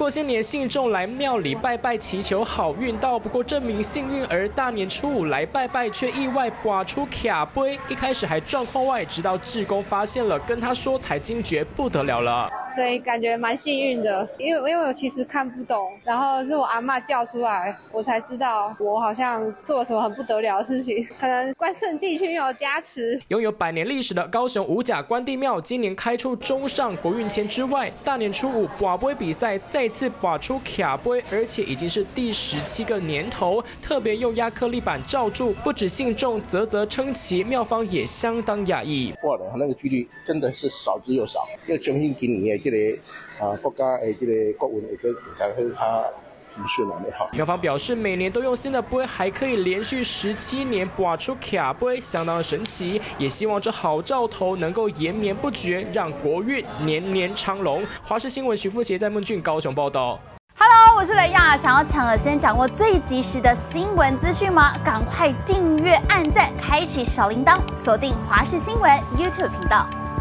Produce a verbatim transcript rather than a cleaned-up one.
说些年信众来庙里拜拜祈求好运到，不过这名幸运儿大年初五来拜拜，却意外刮出卡杯，一开始还状况外，直到志工发现了，跟他说才惊觉不得了了。 所以感觉蛮幸运的，因为因为我其实看不懂，然后是我阿嬷叫出来，我才知道我好像做了什么很不得了的事情，可能关圣帝君有加持。 拥有百年历史的高雄五甲关帝庙，今年开出中上国运签之外，大年初五拔杯比赛再次拔出卡杯，而且已经是第十七个年头，特别用亚克力板罩住，不止信众啧啧称奇，庙方也相当讶异。 哇，那个几率真的是少之又少，要相信今年的这个啊国家的这个国运会更加更加提升了哈。 庙方表示，每年都用新的杯，还可以连续十七年拔出卡杯，相当神奇。也希望这好兆头能够延绵不绝，让国运年年昌隆。华视新闻徐富杰在孟俊高雄报道。 Hello， 我是雷亚，想要抢了先掌握最及时的新闻资讯吗？赶快订阅、按赞、开启小铃铛，锁定华视新闻 YouTube 频道。